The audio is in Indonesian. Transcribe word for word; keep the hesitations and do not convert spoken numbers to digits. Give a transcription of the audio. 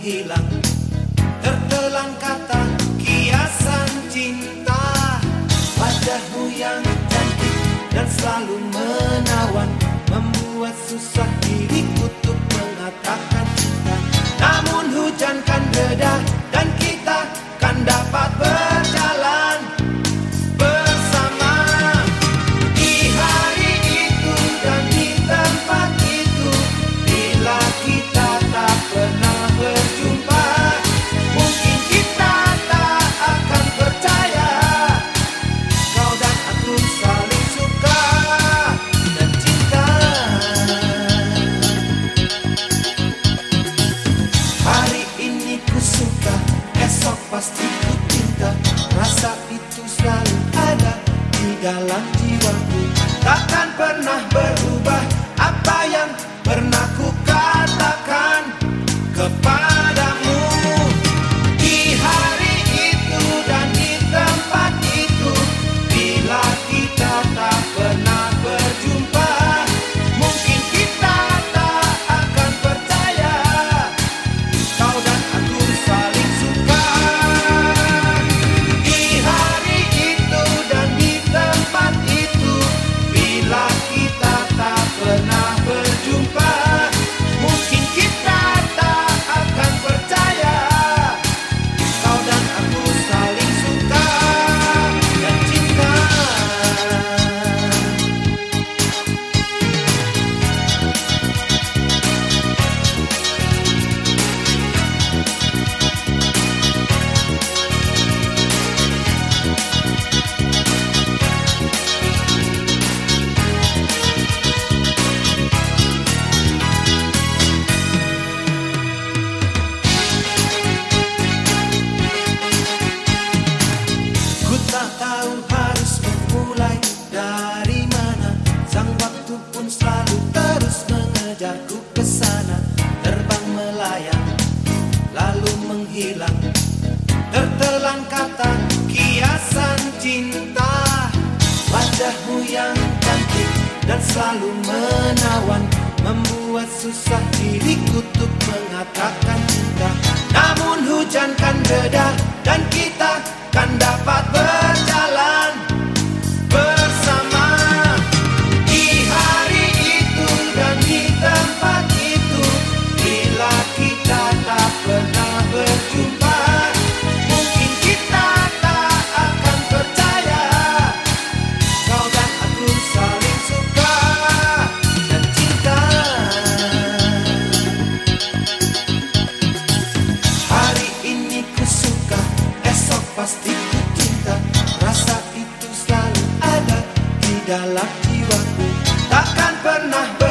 menghilang, tertelan kata kiasan cinta. Wajahmu yang cantik dan selalu menawan, membuat susah diriku untuk mengatakan cinta. Namun hujan kan reda dan kita kan dapat berjalan bersama di hari itu dan di tempat itu. Bila kita tak pernah berjumpa, mungkin kita tak akan percaya kau dan aku saling suka dan cinta. Hari ini ku suka, esok pasti ku cinta. Rasa itu selalu ada di dalam jiwaku, takkan pernah berubah. Apa yang pernah ku katakan kepadamu di hari itu dan di tempat itu. Bila kita tak pernah berjumpa, mungkin kita tak akan percaya kau dan aku saling suka. Di hari itu dan di tempat itu. Bila kita tak pernah berjumpa, mungkin kita tak akan percaya kau dan aku saling suka dan cinta. Ku tak tahu harus memulai dari mana. Sang waktu pun selalu terus mengejarku ke sana. Terbang melayang lalu menghilang, tertelan kata kiasan cinta. Wajahmu yang cantik dan selalu menawan, membuat susah diriku untuk mengatakan cinta. Namun hujan kan reda dan kita kan dapat berjalan bersama di hari itu dan di tempat itu. Bila kita tak pernah berjumpa, mungkin kita tak akan percaya kau dan aku saling suka dan cinta. Hari ini ku suka, esok pasti ku cinta. Rasa itu selalu ada di dalam jiwaku, takkan pernah ber